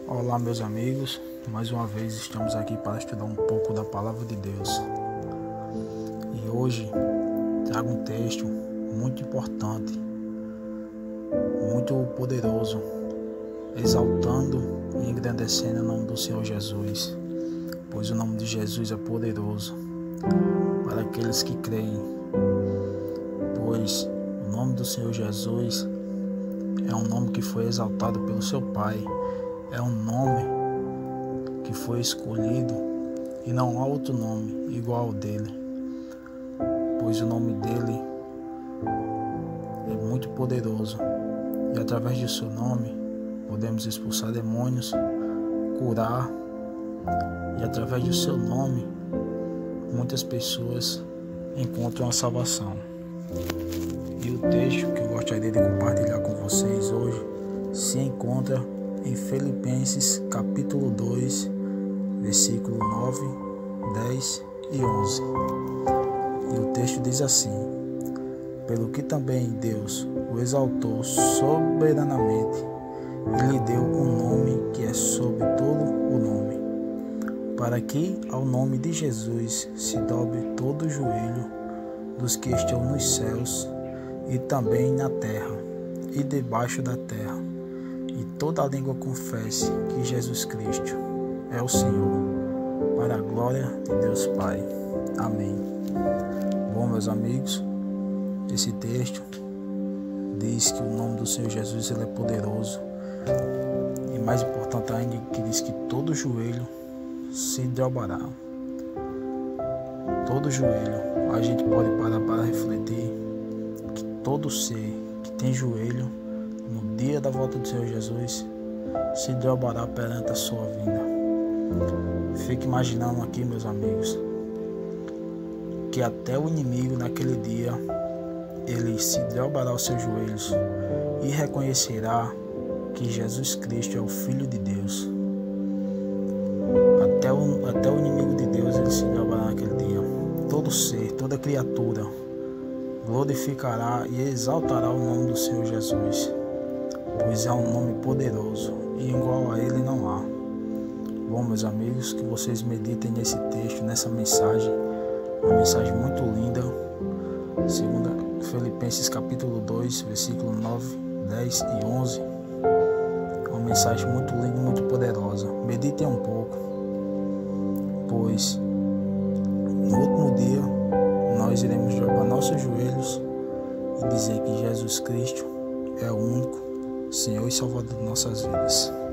Olá, meus amigos, mais uma vez estamos aqui para estudar um pouco da Palavra de Deus. E hoje trago um texto muito importante, muito poderoso, exaltando e engrandecendo o nome do Senhor Jesus, pois o nome de Jesus é poderoso para aqueles que creem, pois o nome do Senhor Jesus é um nome que foi exaltado pelo seu Pai. É um nome que foi escolhido e não há outro nome igual ao dele, pois o nome dele é muito poderoso e através do seu nome podemos expulsar demônios, curar, e através do seu nome muitas pessoas encontram a salvação. E o texto que eu gostaria de compartilhar com vocês hoje se encontra em Filipenses capítulo 2, versículo 9, 10 e 11. E o texto diz assim: pelo que também Deus o exaltou soberanamente e lhe deu um nome que é sobre todo o nome, para que ao nome de Jesus se dobre todo o joelho dos que estão nos céus e também na terra e debaixo da terra, e toda a língua confesse que Jesus Cristo é o Senhor, para a glória de Deus Pai. Amém. Bom, meus amigos, esse texto diz que o nome do Senhor Jesus ele é poderoso, e mais importante ainda, que diz que todo joelho se dobrará. Todo joelho, a gente pode parar para refletir que todo ser que tem joelho no dia da volta do Senhor Jesus se dobrará perante a sua vinda. Fique imaginando aqui, meus amigos, que até o inimigo naquele dia ele se dobrará aos seus joelhos e reconhecerá que Jesus Cristo é o Filho de Deus. Até o inimigo de Deus ele se dobrará naquele dia. Todo ser, toda criatura glorificará e exaltará o nome do Senhor Jesus, pois é um nome poderoso e igual a ele não há. Bom, meus amigos, que vocês meditem nesse texto, nessa mensagem, uma mensagem muito linda, segundo Filipenses capítulo 2, versículo 9, 10 e 11, uma mensagem muito linda e muito poderosa. Meditem um pouco, pois no último dia nós iremos dobrar nossos joelhos e dizer que Jesus Cristo é o único Senhor e Salvador de nossas vidas.